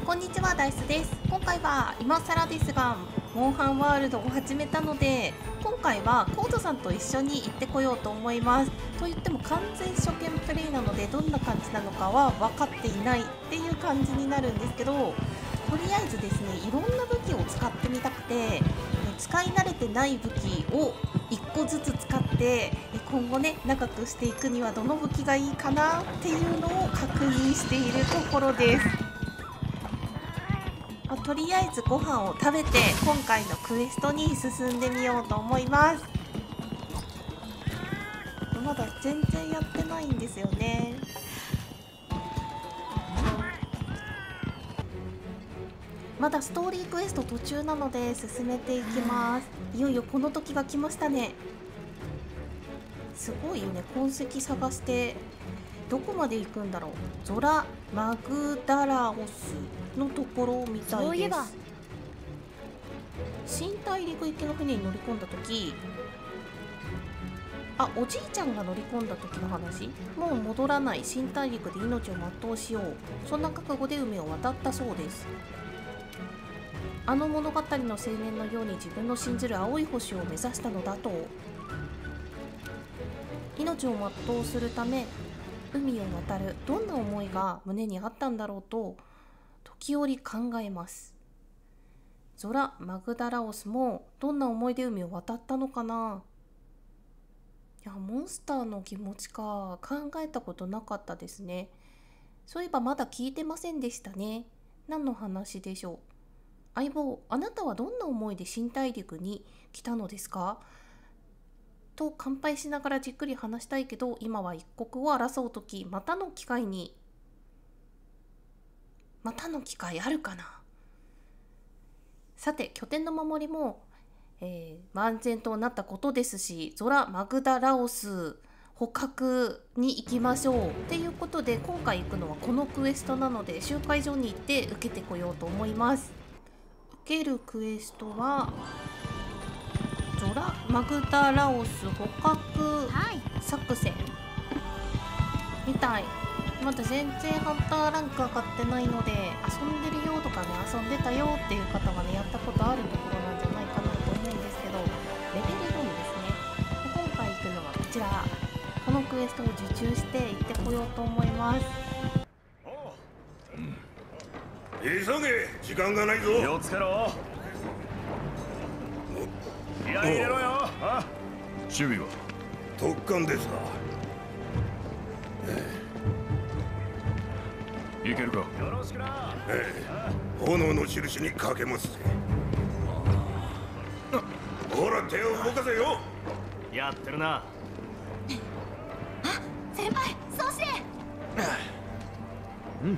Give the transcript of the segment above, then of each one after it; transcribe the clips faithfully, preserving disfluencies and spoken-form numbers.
こんにちは、ダイスです。今回は今更ですがモンハンワールドを始めたので、今回はコードさんと一緒に行ってこようと思います。と言っても完全初見プレイなので、どんな感じなのかは分かっていないっていう感じになるんですけど、とりあえずですね、いろんな武器を使ってみたくて、使い慣れてない武器をいっこずつ使って今後ね長くしていくにはどの武器がいいかなっていうのを確認しているところです。まあ、とりあえずご飯を食べて今回のクエストに進んでみようと思います。まだ全然やってないんですよね。まだストーリークエスト途中なので進めていきます。いよいよこの時が来ましたね。すごいよね。痕跡探してどこまで行くんだろう。ゾラ・マグダラオスのところみたいです。新大陸行きの船に乗り込んだ時、あ、おじいちゃんが乗り込んだ時の話。もう戻らない新大陸で命を全うしよう、そんな覚悟で海を渡ったそうです。あの物語の青年のように自分の信じる青い星を目指したのだと。命を全うするため海を渡る、どんな思いが胸にあったんだろうと時折考えます。ゾラ・マグダラオスもどんな思いで海を渡ったのかな。いや、モンスターの気持ちか、考えたことなかったですね。そういえばまだ聞いてませんでしたね。何の話でしょう。相棒、あなたはどんな思いで新大陸に来たのですかと乾杯しながらじっくり話したいけど、今は一刻を争う時、またの機会にまたの機会あるかな。さて、拠点の守りも、えー、万全となったことですし、ゾラ・マグダラオス捕獲に行きましょうっていうことで、今回行くのはこのクエストなので集会所に行って受けてこようと思います。受けるクエストはゾラ・マグダラオス捕獲作戦みたい。まだ全然ハンターランク上がってないので、遊んでるよとかね、遊んでたよっていう方はね、やったことあるところなんじゃないかなと思うんですけど、レベルよんですね。今回行くのはこちら、このクエストを受注して行ってこようと思います。 急げ、時間がないぞ。 気をつけろ。気合い入れろよ。あ、守備は特艦ですか。 いけるか。よろしくな。 ええ、炎の印にかけますぜ。ほら、手を動かせよ。 やってるな。 あ、先輩、そうして。 うん。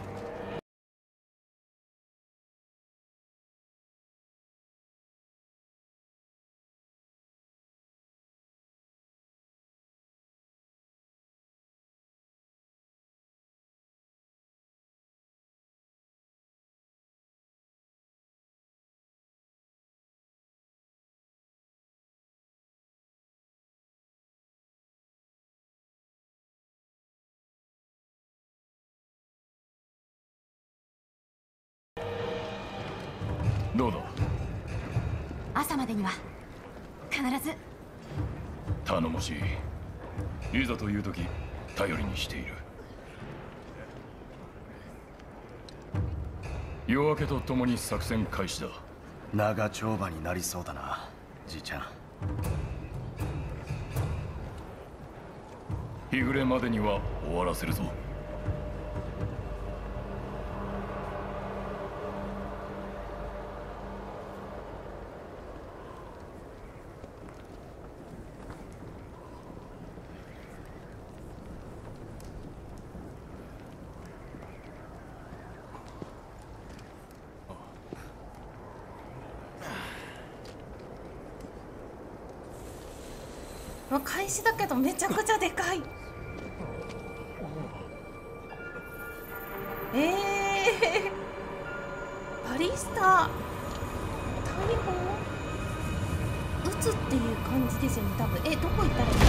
どうだ。 朝までには必ず。 頼もしい。いざという時頼りにしている。夜明けとともに作戦開始だ。 長丁場になりそうだな、じいちゃん。 日暮れまでには終わらせるぞ。 まあ、開始だけどめちゃくちゃでかい。えー、バリスタ大砲撃つっていう感じですよね、多分。え、どこ行ったらいいの？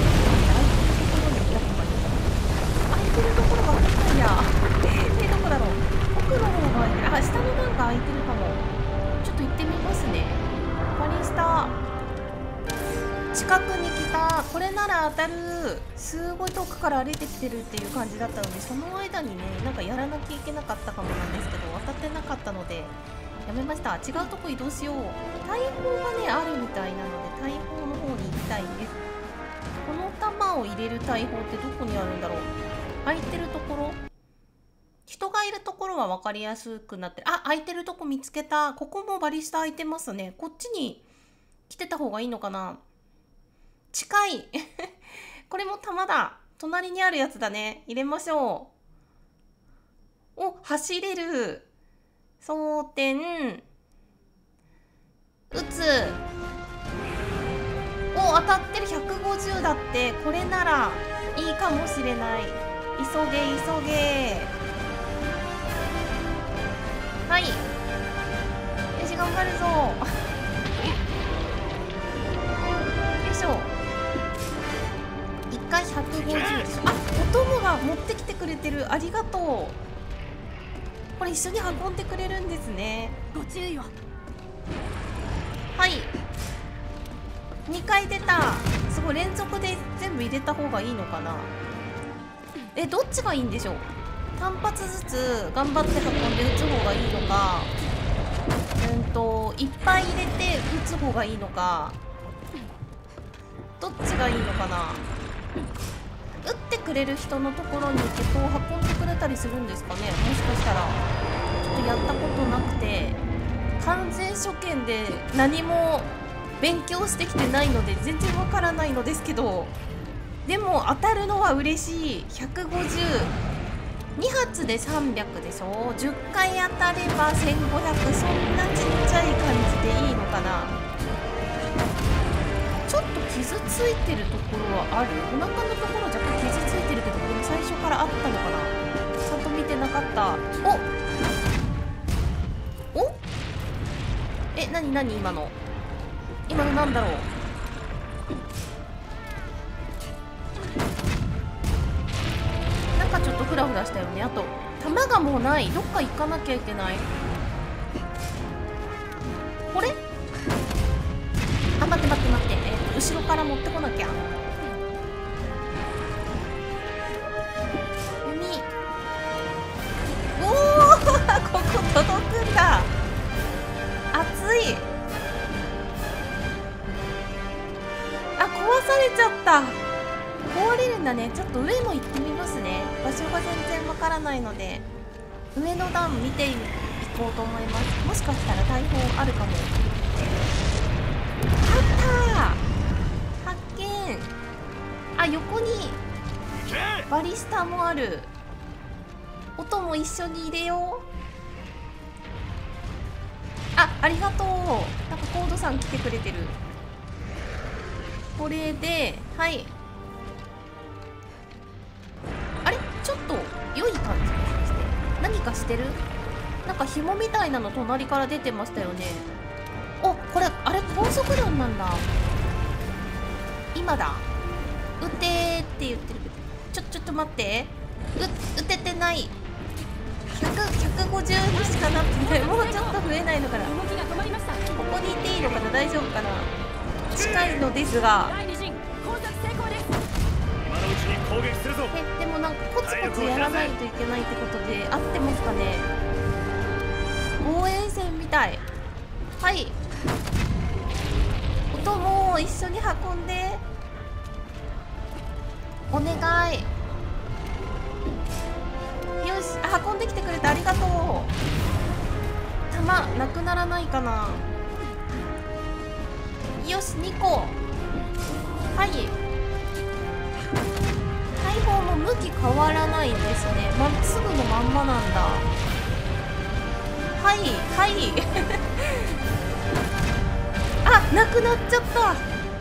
空いてるところに行った方がいい。空いてるところが分かんないや。え、どこだろう。奥の方がいい。あ、下の段階空いてるかも。ちょっと行ってみますね。バリスタ近くに来た。これなら当たる。すごい遠くから歩いてきてるっていう感じだったので、その間にねなんかやらなきゃいけなかったかもなんですけど、当たってなかったのでやめました。違うとこ移動しよう。大砲がねあるみたいなので大砲の方に行きたいです。この弾を入れる大砲ってどこにあるんだろう。空いてるところ、人がいるところは分かりやすくなってる。あ、空いてるとこ見つけた。ここもバリスタ空いてますね。こっちに来てた方がいいのかな。近いこれも弾だ。隣にあるやつだね。入れましょう。お、走れる。装填撃つ。お、当たってる。ひゃくごじゅうだって。これならいいかもしれない。急げ急げ。はい、よし頑張るぞよいしょ。いっかいひゃくごじゅうでしょ。あ、お供が持ってきてくれてる。ありがとう。これ一緒に運んでくれるんですね。 ご注意を。 はい、にかい出た。すごい、連続で全部入れた方がいいのかな。え、どっちがいいんでしょう。単発ずつ頑張って運んで打つ方がいいのか、うんといっぱい入れて打つ方がいいのか、どっちがいいのかな。打ってくれる人のところに行ってこう運んでくれたりするんですかね。もしかしたらちょっとやったことなくて、完全初見で何も勉強してきてないので全然わからないのですけど、でも当たるのは嬉しい。ひゃくごじゅうに発でさんびゃくでしょ。じゅっかい当たればせんごひゃく。そんなちっちゃい感じでいいのかな。ちょっと傷ついてるところはある。お腹のところ若干傷ついてるけど、これ最初からあったのかな。ちゃんと見てなかった。おおえ、なになに今の今のなんだろう。なんかちょっとフラフラしたよね。あと弾がもうない。どっか行かなきゃいけない。これあ、待って待って待って、えー、後ろから持ってこなきゃ。弓。おおここ届くんだ。熱い。あ、壊されちゃった。壊れるんだね。ちょっと上も行ってみますね。場所が全然わからないので上の段見ていこうと思います。もしかしたら大砲あるかも。あったー、発見。あ、横にバリスタもある。音も一緒に入れよう。あ、ありがとう。なんかコードさん来てくれてる。これで、はい、あれちょっと良い感じがして。何かしてる。なんか紐みたいなの隣から出てましたよね。お、これあれ高速弾なんだ。今だ。撃てーって言ってるけど、ちょちょっと待って、う撃ててない。ひゃく、ひゃくごじゅうにしかなってない。もうちょっと増えないのかな。 動きが止まりました。 ここにいていいのかな。大丈夫かな。近いのですが、 第二陣工作成功です。 今のうちに攻撃するぞ。 え、でもなんかコツコツやらないといけないってことで合ってますかね。防衛線みたい。はい、音も一緒に運んでお願い。よし、あ、運んできてくれてありがとう。弾なくならないかな。よし、にこ。はい、大砲も向き変わらないんですね。まっすぐのまんまなんだ。はいはいあ、なくなっちゃった。あ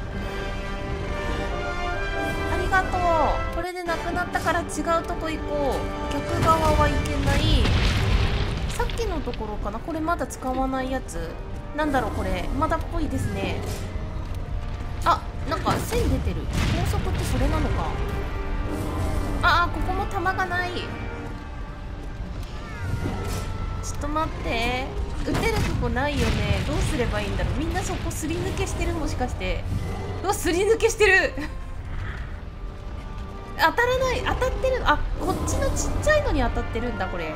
りがとう。これでなくなったから違うとこ行こう。逆側はいけない。さっきのところかな。これまだ使わないやつなんだろう。これまだっぽいですね。あ、なんか線出てる。高速ってそれなのか。ああ、ここも弾がない。ちょっと待って。 撃てるとこないよね。どうすればいいんだろう。みんなそこすり抜けしてる、もしかして。うわ、すり抜けしてる当たらない。当たってる。あ、こっちのちっちゃいのに当たってるんだこれ。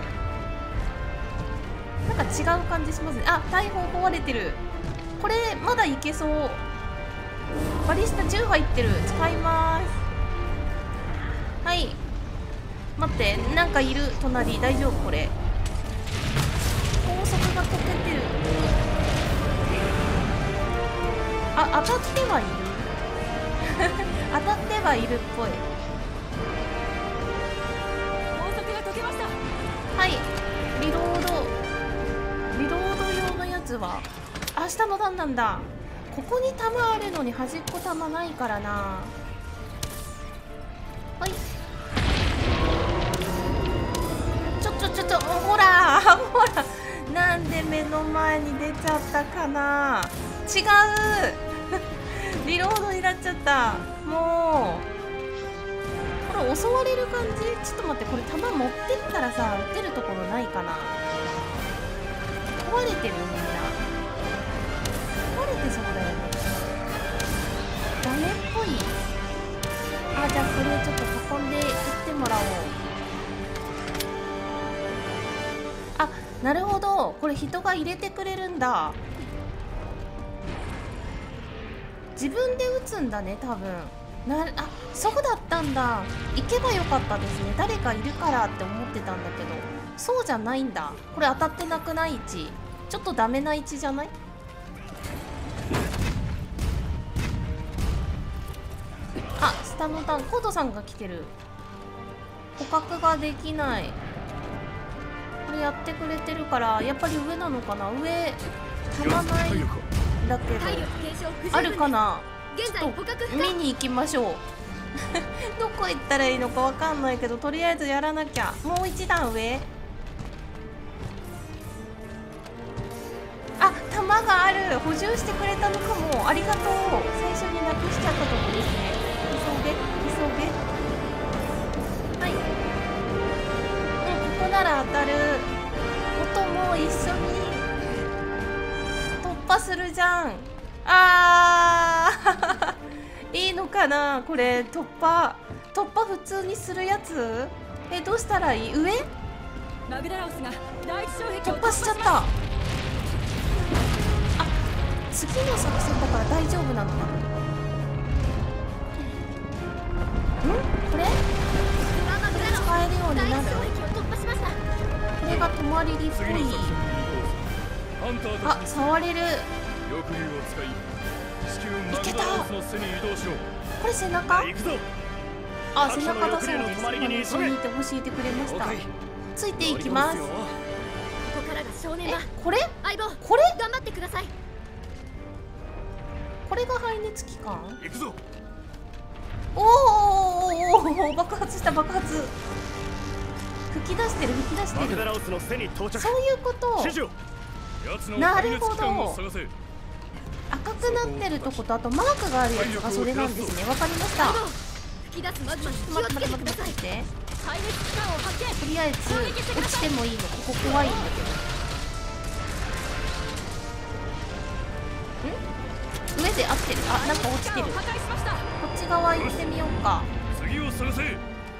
なんか違う感じしますね。あ、大砲壊れてる。これまだいけそう。バリスタじゅう入ってる。使います。はい、待って、なんかいる隣。大丈夫これ。高速が溶けてる。あ、当たってはいる当たってはいるっぽい。 高速が溶けました。 はい、リロードリロード用のやつは明日の段なんだ。ここに弾あるのに端っこ弾ないからな。はい、ちょちょちょちょ、ほらほら、なんで目の前に出ちゃったかな。違うリロードになっちゃった。もうこれ襲われる感じ。ちょっと待って、これ弾持ってったらさ、撃てるところないかな。壊れてる、みんな壊れてそうだよね。ダメっぽい。あ、じゃあこれちょっと囲んで撃ってもらおう。あ、なるほど、これ人が入れてくれるんだ。自分で撃つんだね、多分。なあ、そうだったんだ。行けばよかったですね。誰かいるからって思ってたんだけど、そうじゃないんだ。これ当たってなくない？位置ちょっとダメな位置じゃない？あ、下の段、コードさんが来てる。捕獲ができない。これやってくれてるから、やっぱり上なのかな。上たまないだけどあるかな。ちょっと見に行きましょうどこ行ったらいいのかわかんないけど、とりあえずやらなきゃ。もう一段上。あ、弾がある。補充してくれたのかも。ありがとう。最初になくしちゃったとこですね。急げ急げ。はい、うん、ここなら当たる。音も一緒に突破するじゃん。あーいいのかなこれ。突破突破普通にするやつ。え、どうしたらいい？上マグダラオスが第一障壁を突破しちゃった。あ、次の作戦だから大丈夫なのかな。んこれ使えるようになる。これが止まりりっぽい。あ、触れる。いけた。これ背中？あ、背中だそうです。今ね、一緒にいて教えてくれました。ついていきます。え、これ？これ？ 頑張ってください。 これが排熱機関？おーおーおー、爆発した爆発。吹き出してる吹き出してる。そういうこと。なるほど。赤くなってるとこと、あとマークがあるやつがそれなんですね。わかりました。 吹き出すマグマに気を待ってつけ待って待って待って。 排熱機関を発見。 とりあえず落ちてもいいの。ここ怖いんだけど。ん？上で合ってる。あ、なんか落ちてる。こっち側行ってみようか。 次を探せ。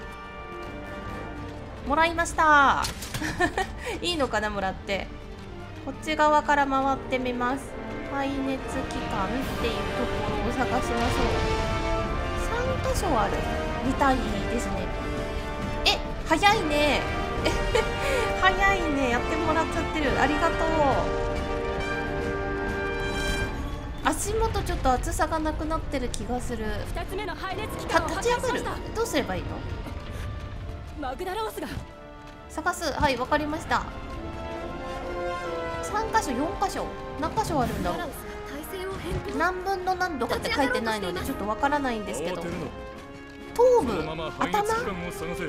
もらいましたいいのかな、もらって。こっち側から回ってみます。排熱機関っていうところを探しましょう。さん箇所あるみたいですね。え、早いね早いね。やってもらっちゃってる。ありがとう。足元ちょっと厚さがなくなってる気がする。 ふたつめの排熱機た関を立ち上がる。 発見しました。 どうすればいいの？ マグダラオスが探す。はい、わかりました。さん箇所よん箇所何箇所あるんだろう。何分の何度かって書いてないのでちょっとわからないんですけど、頭部、頭、上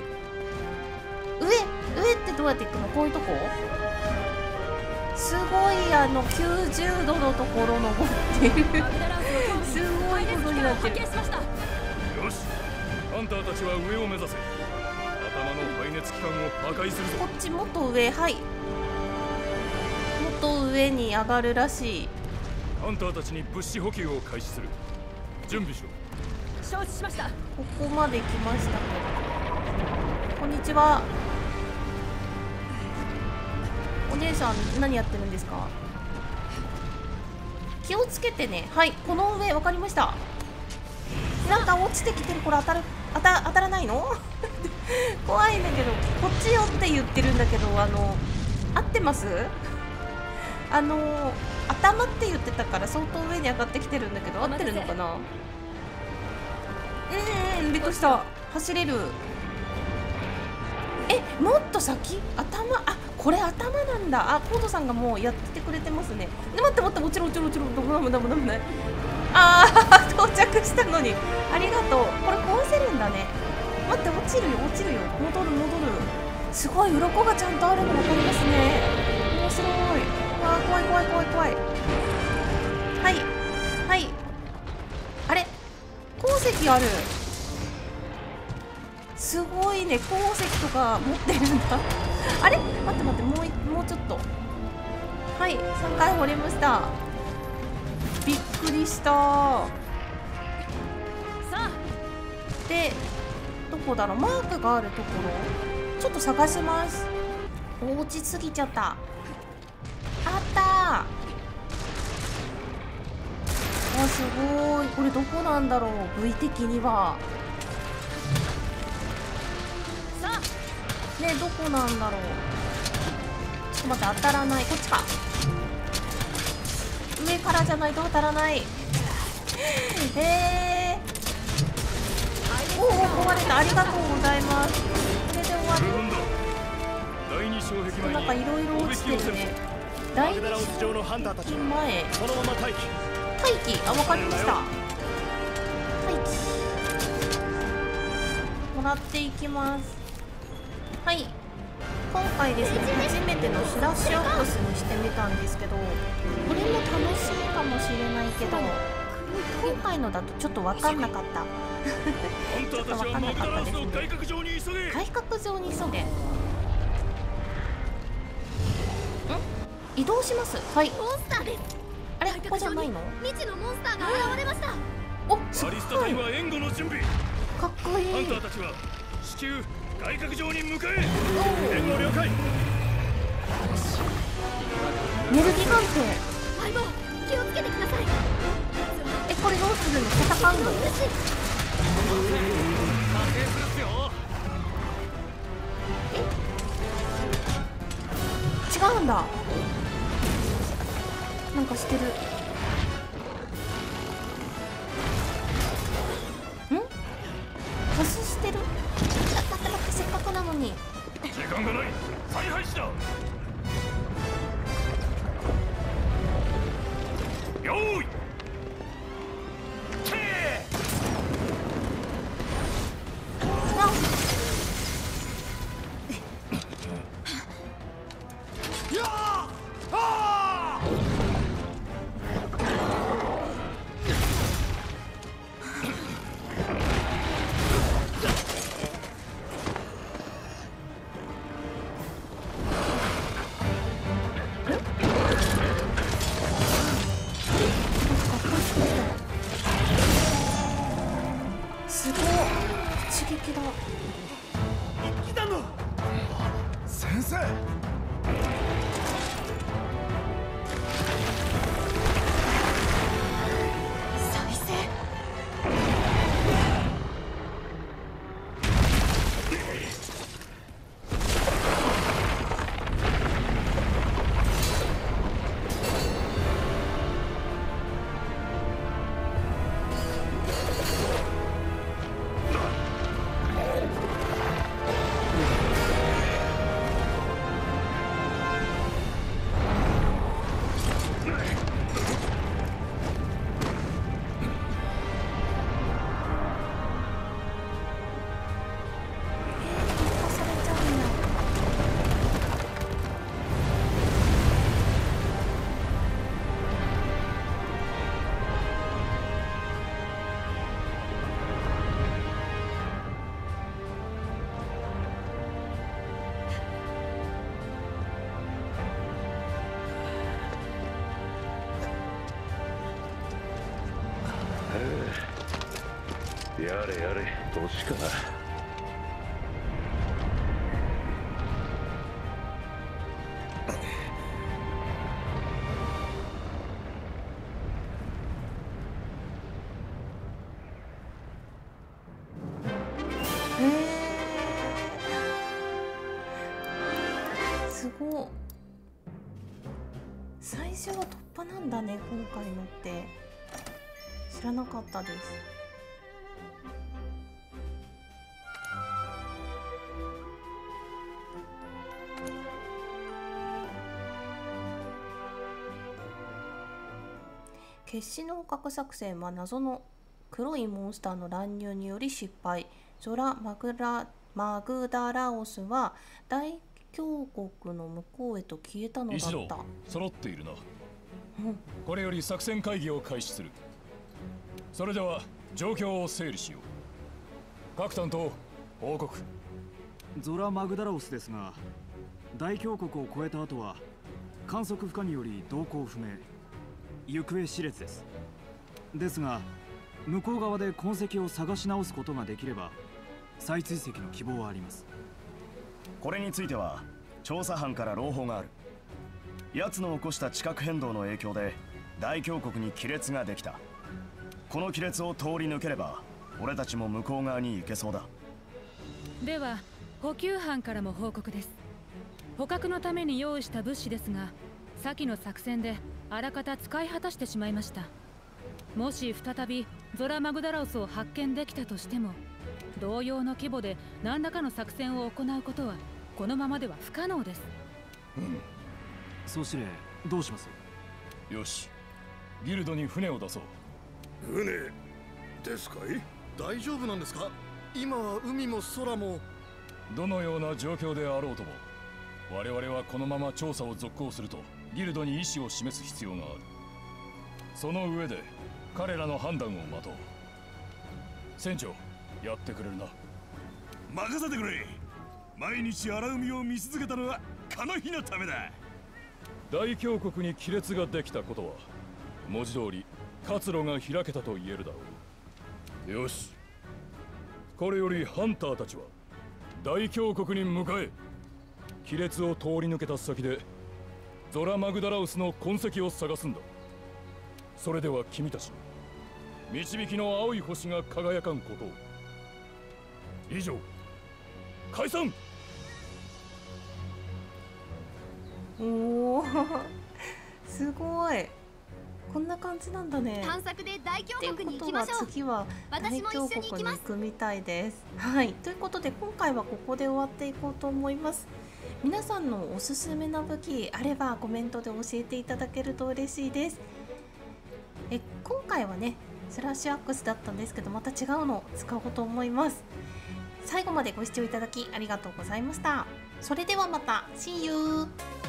上ってどうやっていくの？こういうとこ？すごい、あのきゅうじゅうどのところ登ってるすごいことになってる。 よし、ハンターたちは上を目指せ。頭の排熱機関を破壊するぞ。 こっちもっと上。はい、もっと上。 上に上がるらしい。 ハンターたちに物資補給を開始する。準備しろ。 承知しました。 ここまで来ましたけど。こんにちは。お姉さん何やってるんですか？気をつけてね。はい、この上分かりました。なんか落ちてきてる。これ当たる当た当たらないの？怖いんだけど、こっちよって言ってるんだけど、あの合ってます？あの頭って言ってたから相当上に上がってきてるんだけど、合ってるのかな？うんうん、びっくりした。走れる。え、もっと先？頭、あ、これ頭なんだ。あ、コードさんがもうやってくれてますね。で、待って待って、落ちろ落ちろ落ちろ、どこだもだもだもない。あー、到着したのに。ありがとう。これ壊せるんだね。待って、落ちるよ落ちるよ。戻る戻る。すごい、鱗がちゃんとあるの分かりますね。面白い。あー、怖い怖い怖い怖い。はいはい。あれ、鉱石ある。すごいね、鉱石とか持ってるんだ。あれ、待って待って、もういもうちょっと。はい、さんかい掘りました。びっくりした。さあ、でどこだろう、マークがあるところちょっと探します。落ちすぎちゃった。あったー。あ、すごい。これどこなんだろう、部位的には。ね、どこなんだろう。ちょっと待って、当たらない。こっちか。上からじゃないと当たらない。へえ。おお、壊れた。ありがとうございます。これで終わ第二障壁り。なんかいろいろ落ちてるね。第二障壁前。 そのまま待機。 待機。あ、わかりました。待機。もらっていきます。はい、今回ですね、初めてのスラッシュアップスにしてみたんですけど、これも楽しいかもしれないけど、今回のだとちょっと分かんなかったちょっと分かんなかったですね。外角上に急げ。外角上に急げ。ん？移動します。はい。 モンスターです。 あれ、ここじゃないの？ 未知のモンスターが現れました。 お、すごい。 アリスタ隊は援護の準備。 かっこいい。 ハンターたちは至急外角上に向かえ。援護了解。 メルギガンテ。 相棒、気をつけてください。 え、これどうするの？戦うの？え？違うんだ。なんかしてる。ん？パスしてる？だってだってせっかくなのに。 時間がない。再配置だ。よーい。 やれやれ、年か。 へえ、すごっ。最初は突破なんだね、今回のって。知らなかったです。決死の捕獲作戦は謎の黒いモンスターの乱入により失敗。ゾラ・マグラ・マグダラオスは大峡谷の向こうへと消えたのだった。 一同揃っているな。 うん、 これより作戦会議を開始する。それでは状況を整理しよう。各担当報告。 ゾラ・マグダラオスですが、大峡谷を越えた後は観測不可により動向不明、行方知れずです。ですが向こう側で痕跡を探し直すことができれば再追跡の希望はあります。 これについては調査班から朗報がある。奴の起こした地殻変動の影響で大峡谷に亀裂ができた。この亀裂を通り抜ければ俺たちも向こう側に行けそうだ。 では補給班からも報告です。捕獲のために用意した物資ですが、先の作戦であらかた使い果たしてしまいました。もし再びゾラ・マグダラオスを発見できたとしても、同様の規模で何らかの作戦を行うことはこのままでは不可能です。 うん。 総司令、どうします？ よし、ギルドに船を出そう。 船ですかい？大丈夫なんですか？今は海も空も。 どのような状況であろうとも、我々はこのまま調査を続行するとギルドに意思を示す必要がある。その上で彼らの判断を待とう。船長、やってくれるな。 任せてくれ。毎日荒海を見続けたのはこの日のためだ。 大峡谷に亀裂ができたことは文字通り活路が開けたと言えるだろう。よし、これよりハンターたちは大峡谷に向かえ。亀裂を通り抜けた先でゾラ・マグダラウスの痕跡を探すんだ。それでは君たち導きの青い星が輝かんことを。以上、解散。 おおすごい。こんな感じなんだね。 探索で大峡谷に行ということはきましょう。 次は大峡谷に行くみたいです。はい、ということで今回はここで終わっていこうと思います。皆さんのおすすめな武器あればコメントで教えていただけると嬉しいです。え今回はねスラッシュアックスだったんですけど、また違うのを使おうと思います。最後までご視聴いただきありがとうございました。それではまた See you!